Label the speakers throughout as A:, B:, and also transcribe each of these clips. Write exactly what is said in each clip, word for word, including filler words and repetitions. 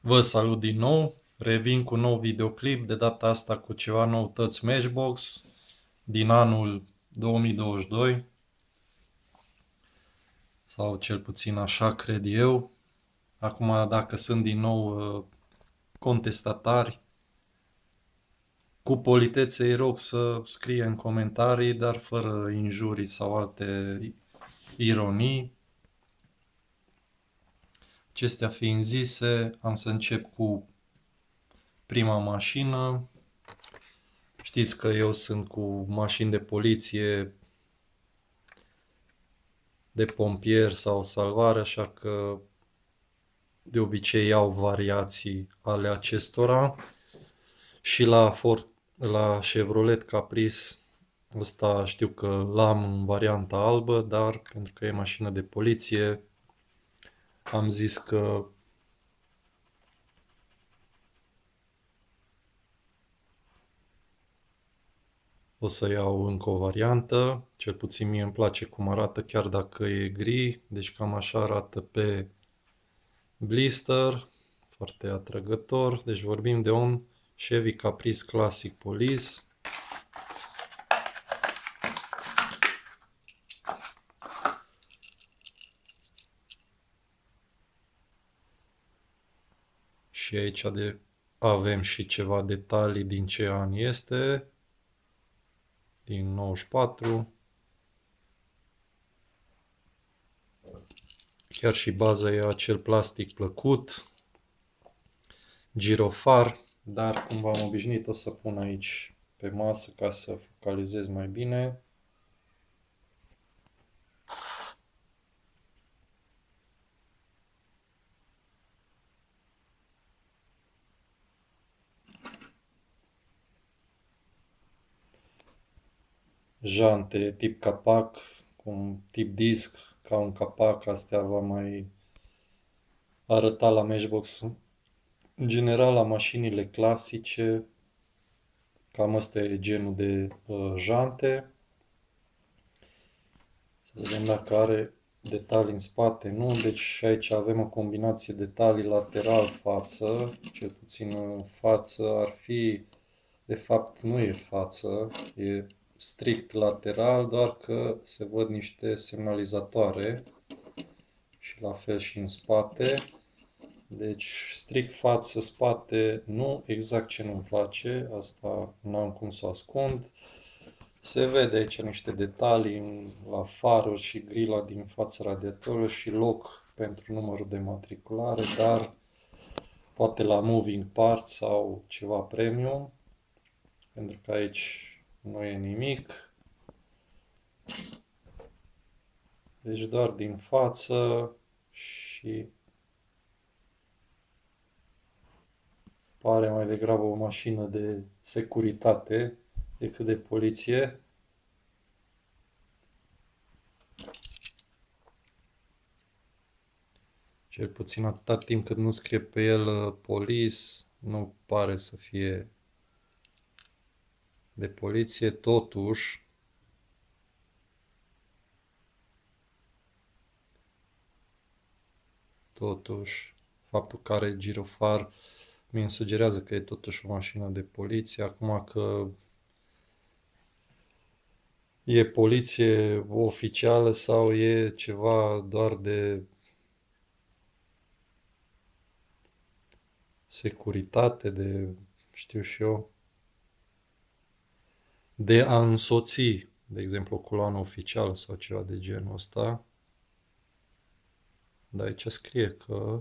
A: Vă salut din nou, revin cu un nou videoclip, de data asta cu ceva noutăți Matchbox din anul două mii douăzeci și doi, sau cel puțin așa cred eu. Acum, dacă sunt din nou uh, contestatari, cu politețe îi rog să scrie în comentarii, dar fără injurii sau alte ironii. Acestea fiind zise, am să încep cu prima mașină. Știți că eu sunt cu mașini de poliție, de pompier sau salvare, așa că de obicei iau variații ale acestora. Și la Ford, la Chevrolet Caprice, ăsta știu că l-am în varianta albă, dar pentru că e mașină de poliție, am zis că o să iau încă o variantă. Cel puțin mie îmi place cum arată, chiar dacă e gri, deci cam așa arată pe blister, foarte atrăgător. Deci vorbim de un Chevy Caprice Classic Police. Și aici de, avem și ceva detalii din ce an este. Din nouăzeci și patru. Chiar și baza e acel plastic plăcut. Girofar, dar cum v-am obișnuit o să pun aici pe masă ca să focalizez mai bine. Jante tip capac, cu tip disc, ca un capac, astea va mai arăta la Matchbox. În general, la mașinile clasice, cam ăsta e genul de uh, jante. Să vedem dacă are detalii în spate, nu? Deci aici avem o combinație detalii lateral-față, cel puțin față ar fi, de fapt nu e față, e strict lateral, doar că se văd niște semnalizatoare și la fel și în spate. Deci strict față, spate, nu, exact ce nu-mi place, asta n-am cum să o ascund. Se vede aici niște detalii la faruri și grila din fața radiatorului și loc pentru numărul de matriculare, dar poate la moving parts sau ceva premium, pentru că aici nu e nimic. Deci doar din față și pare mai degrabă o mașină de securitate decât de poliție. Cel puțin atâta timp cât nu scrie pe el police, nu pare să fie de poliție. Totuși, totuși, faptul că are girofar mi-mi sugerează că e totuși o mașină de poliție. Acum că e poliție oficială sau e ceva doar de securitate, de, știu și eu, de a însoți, de exemplu, o coloană oficială sau ceva de genul ăsta. Dar aici scrie că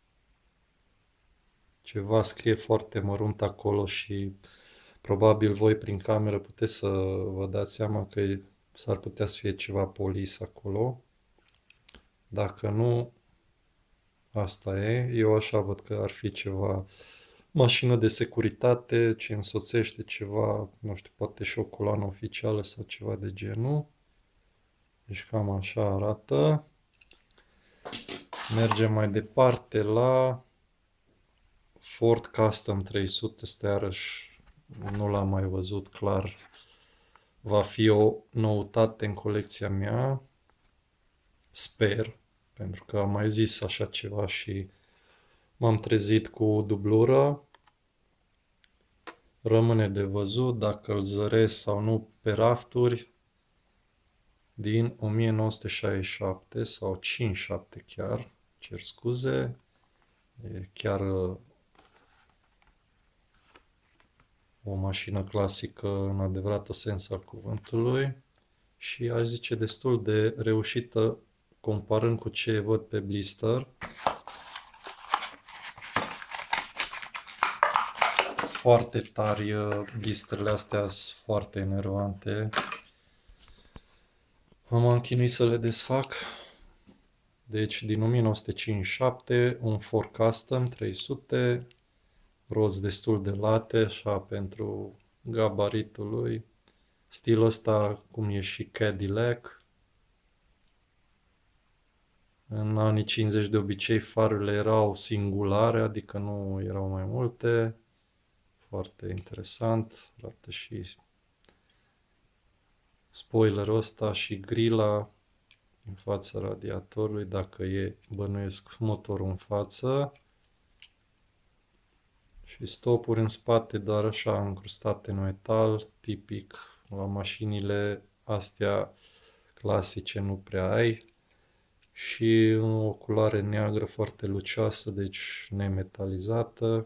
A: ceva scrie foarte mărunt acolo și probabil voi prin cameră puteți să vă dați seama că s-ar putea să fie ceva polis acolo. Dacă nu, asta e. Eu așa văd că ar fi ceva mașină de securitate ce însoțește ceva, nu știu, poate și o coloană oficială sau ceva de genul. Deci cam așa arată. Mergem mai departe la Ford Custom trei sute. Este iarăși, nu l-am mai văzut clar. Va fi o noutate în colecția mea. Sper, pentru că am mai zis așa ceva și M-am trezit cu dublură. Rămâne de văzut dacă îl zăresc sau nu pe rafturi din o mie nouă sute șaizeci și șapte sau cincizeci și șapte chiar, cer scuze. E chiar o mașină clasică în adevăratul sens al cuvântului și aș zice destul de reușită comparând cu ce văd pe blister. Foarte tari, blisterele astea sunt foarte enervante. M-am chinuit să le desfac. Deci din o mie nouă sute cincizeci și șapte, un Ford Custom trei sute, roz destul de late, așa pentru gabaritul lui. Stilul ăsta, cum e și Cadillac. În anii cincizeci de obicei farurile erau singulare, adică nu erau mai multe. Foarte interesant, arată și spoilerul ăsta și grila în fața radiatorului, dacă e, bănuiesc, motorul în față. Și stopuri în spate, dar așa încrustate în metal, tipic la mașinile astea clasice nu prea ai. Și o culoare neagră foarte lucioasă, deci nemetalizată.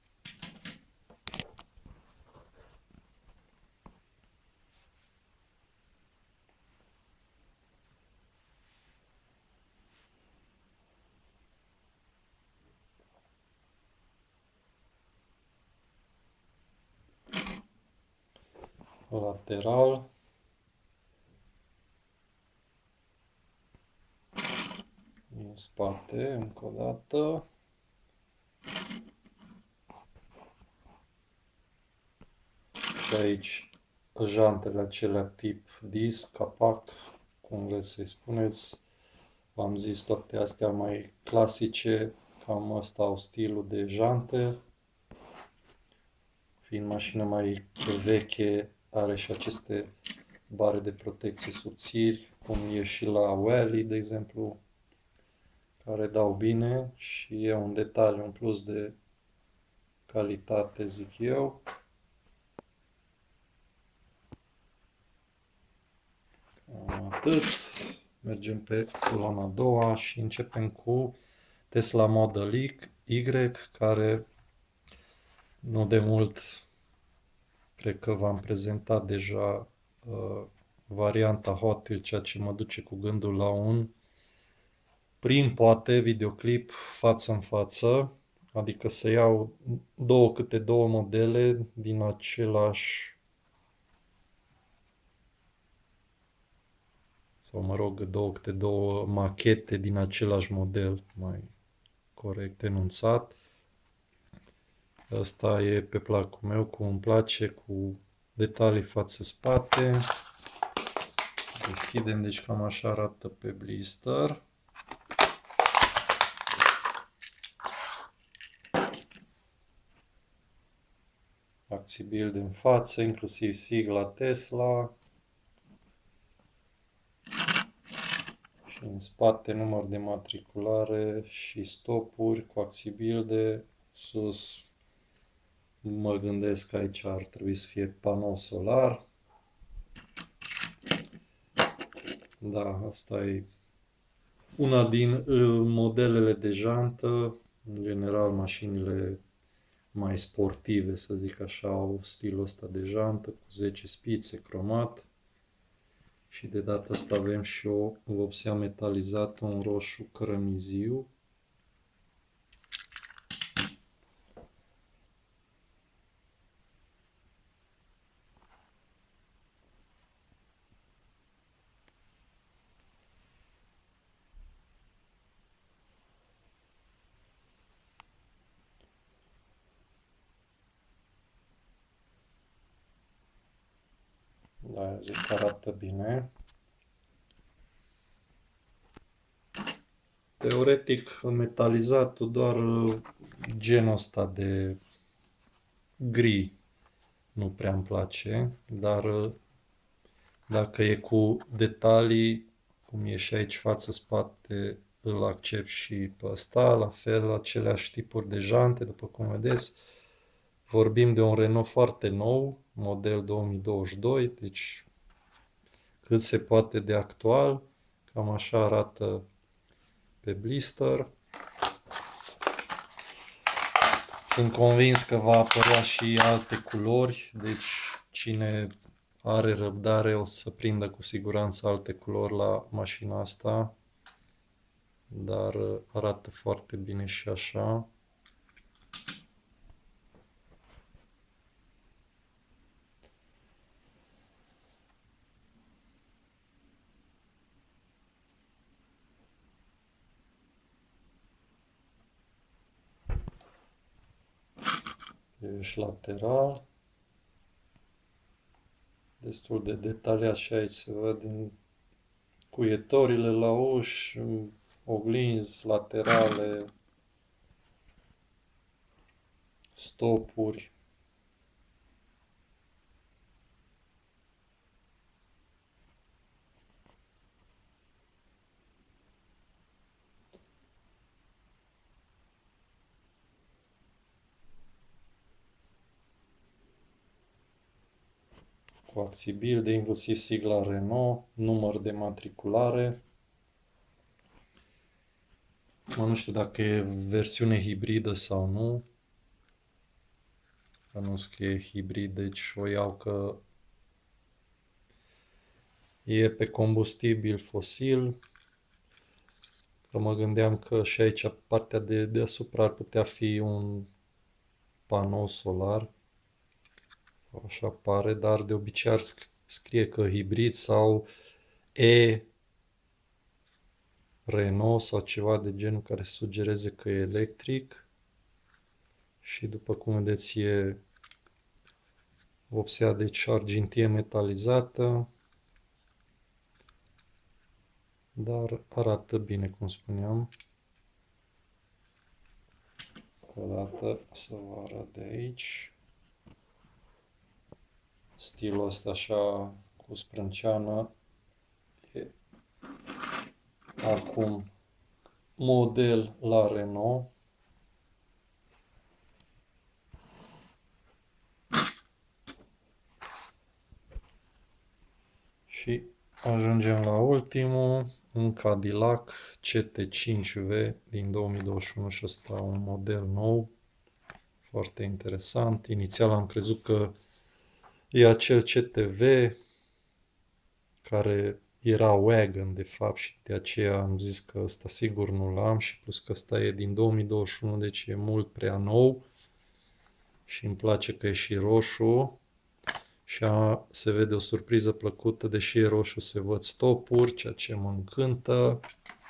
A: Lateral. În spate, încă o dată. Și aici jantele acelea tip disc, capac, cum vreți să-i spuneți. V-am zis, toate astea mai clasice, cam ăsta au stilul de jante. Fiind mașină mai veche, are și aceste bare de protecție subțiri, cum e și la Wally, de exemplu, care dau bine și e un detaliu, un plus de calitate, zic eu. Atât. Mergem pe coloana a doua și începem cu Tesla Model Y, care nu de mult, cred că v-am prezentat deja uh, varianta Hot Wheels, ceea ce mă duce cu gândul la un prim, poate, videoclip față în față, adică să iau două câte două modele din același, sau mă rog, două câte două machete din același model, mai corect enunțat. Asta e pe placul meu, cum îmi place, cu detalii față-spate. Deschidem, deci cam așa arată pe blister. Acțibil din față, inclusiv sigla Tesla. Și în spate număr de matriculare și stopuri cu acțibil sus. Mă gândesc că aici ar trebui să fie panou solar. Da, asta e una din uh, modelele de jantă. În general, mașinile mai sportive, să zic așa, au stilul ăsta de jantă cu zece spițe, cromat. Și de data asta avem și o vopsea metalizată, un roșu cărămiziu. Da, zic că arată bine. Teoretic, metalizatul doar genul ăsta de gri nu prea îmi place, dar dacă e cu detalii, cum e și aici față-spate îl accept și pe ăsta, la fel, aceleași tipuri de jante, după cum vedeți. Vorbim de un Renault foarte nou, model două mii douăzeci și doi, deci cât se poate de actual. Cam așa arată pe blister. Sunt convins că va apărea și alte culori, deci cine are răbdare o să prindă cu siguranță alte culori la mașina asta, dar arată foarte bine și așa. Și lateral. Destul de detaliat și aici se văd din cuietorile la uși, oglinzi laterale, stopuri. Coaxibil, de inclusiv sigla Renault, număr de matriculare. Mă, nu știu dacă e versiune hibridă sau nu. Că nu scrie hibrid, deci o iau că e pe combustibil fosil. Că mă gândeam că și aici partea de deasupra ar putea fi un panou solar. Sau așa pare, dar de obicei ar scrie că hibrid sau E Renault sau ceva de genul care sugereze că e electric. Și după cum vedeți e vopsea, deci argintie metalizată. Dar arată bine, cum spuneam. O dată să vă arăt de aici. Stilul ăsta așa cu sprânceană e acum model la Renault. Și ajungem la ultimul, un Cadillac C T cinci V din două mii douăzeci și unu și ăsta un model nou, foarte interesant. Inițial am crezut că e acel C T V care era wagon de fapt și de aceea am zis că ăsta sigur nu l-am și plus că ăsta e din două mii douăzeci și unu, deci e mult prea nou și îmi place că e și roșu. Și a, se vede o surpriză plăcută, deși e roșu se văd stopuri, ceea ce mă încântă.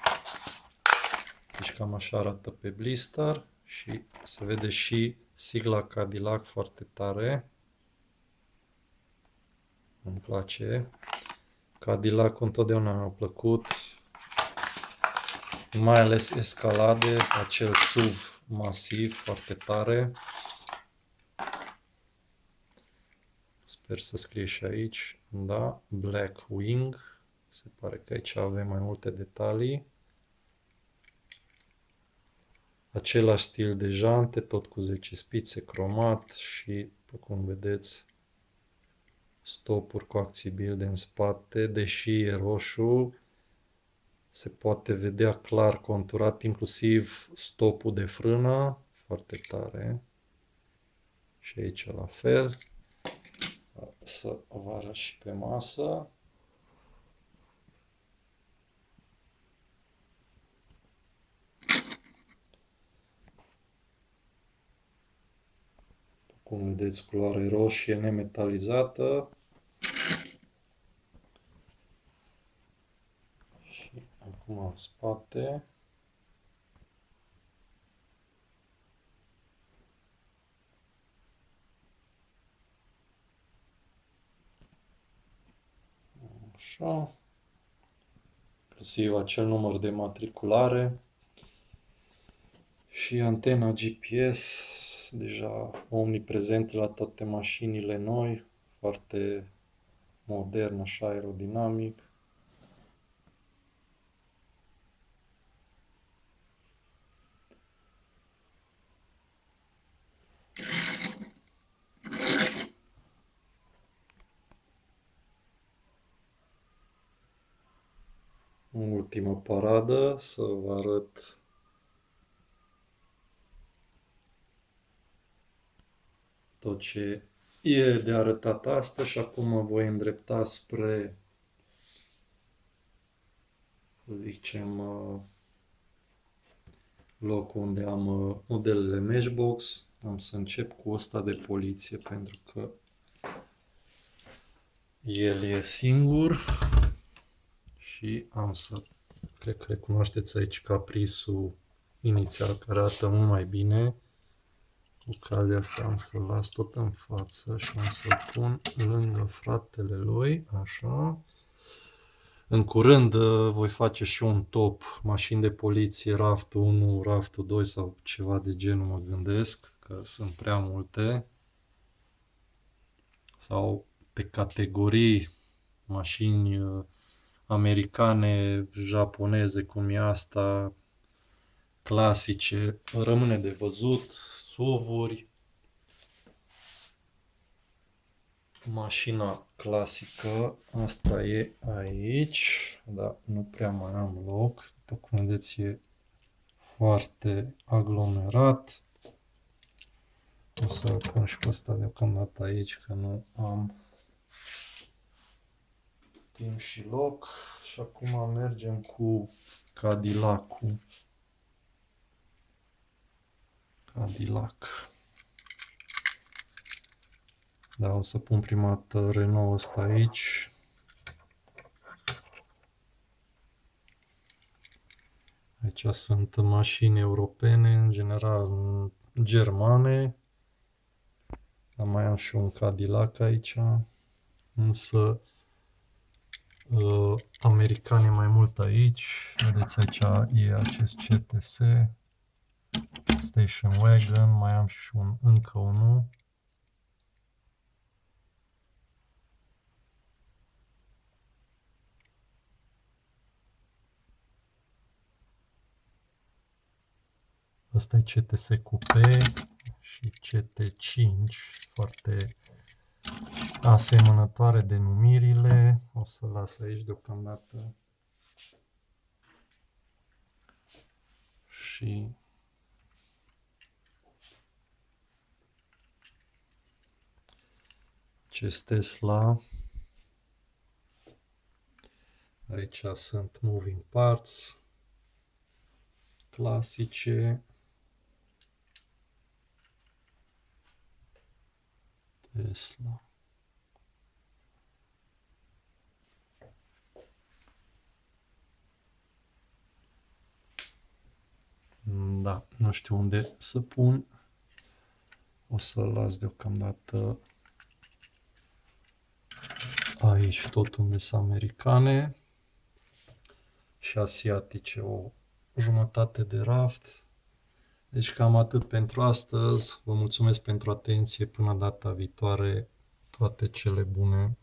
A: Deci cam așa arată pe blister și se vede și sigla Cadillac foarte tare. Îmi place. Cadillac întotdeauna mi-a plăcut, mai ales Escalade, acel S U V masiv foarte tare. Sper să scrie și aici, da, Black Wing, se pare că aici avem mai multe detalii. Același stil de jante, tot cu zece spițe, cromat și, după cum vedeți, stopuri coaxibil în spate, deși e roșu, se poate vedea clar conturat, inclusiv stopul de frână, foarte tare. Și aici la fel. Să vă arăt și pe masă. Cum vedeți, culoare roșie nemetalizată. Și acum în spate. Așa. Inclusiv acel număr de matriculare. Și antena G P S, deja omniprezent la toate mașinile noi, foarte modern, așa aerodinamic. ultimă paradă, să vă arăt tot ce e de arătat astăzi și acum mă voi îndrepta spre, să zicem, locul unde am modelele Matchbox. Am să încep cu ăsta de poliție pentru că el e singur și am să, cred că recunoașteți aici caprisul inițial care arată mult mai bine. Cu ocazia asta am să-l las tot în față și am să-l pun lângă fratele lui, așa. În curând voi face și un top mașini de poliție, raftul unu, raftul doi sau ceva de genul, mă gândesc, că sunt prea multe. Sau pe categorii, mașini americane, japoneze, cum e asta, clasice, rămâne de văzut, S U V-uri. Mașina clasică, asta e aici, dar nu prea mai am loc, după cum vedeți e foarte aglomerat. O să pun și pe ăsta deocamdată aici, că nu am timp și loc. Și acum mergem cu Cadillac-ul. Cadillac. Da, o să pun prima dată Renault ăsta aici. Aici sunt mașini europene, în general germane. Dar mai am și un Cadillac aici. Însă uh, americane mai mult aici. Vedeți aici e acest C T S Station Wagon. Mai am și un, încă unul. Ăsta e C T S Coupe și C T cinci, foarte asemănătoare denumirile. O să las aici deocamdată. Și acest Tesla. Aici sunt moving parts clasice. Tesla. Da, nu știu unde să pun. O să las deocamdată aici tot unde sunt americane și asiatice, o jumătate de raft. Deci cam atât pentru astăzi. Vă mulțumesc pentru atenție. Până data viitoare, toate cele bune.